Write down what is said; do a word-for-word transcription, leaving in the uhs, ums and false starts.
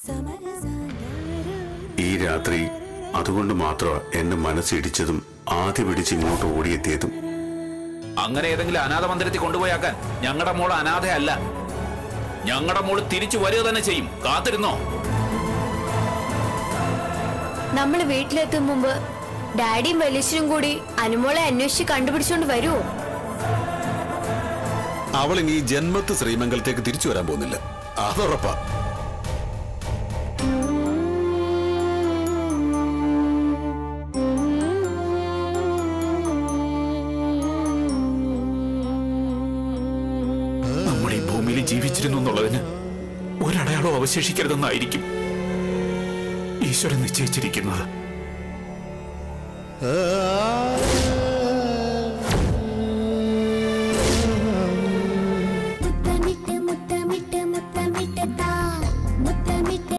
ഈ രാത്രി അതുകൊണ്ട് മാത്രമാണ് എന്റെ മനസ്സിടിച്ചതും ആദ്യ പിടിച്ച് ഇങ്ങോട്ട് ഓടിയെത്തിയതും. അങ്ങനെ ഏതെങ്കിലും അനാഥ മന്ദിരത്തിൽ കൊണ്ടുപോയാക്കാൻ ഞങ്ങളുടെ മോള് അനാഥയല്ല. ഞങ്ങളുടെ മോള് തിരിച്ചു വരിക തന്നെ ചെയ്യും. കാത്തിരുന്നോ? നമ്മള് വീട്ടിലെത്തും മുമ്പ് ഡാഡിയും വലിയച്ഛനും കൂടി അനുമോളെ അന്വേഷിച്ച് കണ്ടുപിടിച്ചോണ്ട് വരുമോ? അവളിനി ഈ ജന്മത്ത് ശ്രീമംഗലത്തേക്ക് തിരിച്ചു വരാൻ പോകുന്നില്ല, അതുറപ്പാ. നമ്മുടെ ഈ ഭൂമിയിൽ ജീവിച്ചിരുന്നു എന്നുള്ളതിന് ഒരടയാളവും അവശേഷിക്കരുതെന്നായിരിക്കും ഈശ്വരൻ നിശ്ചയിച്ചിരിക്കുന്നത്.